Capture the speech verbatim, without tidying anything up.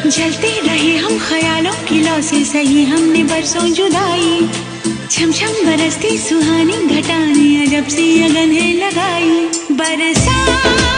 जलते रहे हम ख्यालों की लौ से, सही हमने बरसों जुदाई। छम छम बरसती सुहानी घटाने, अजब सी अगन है लगाई। बरसा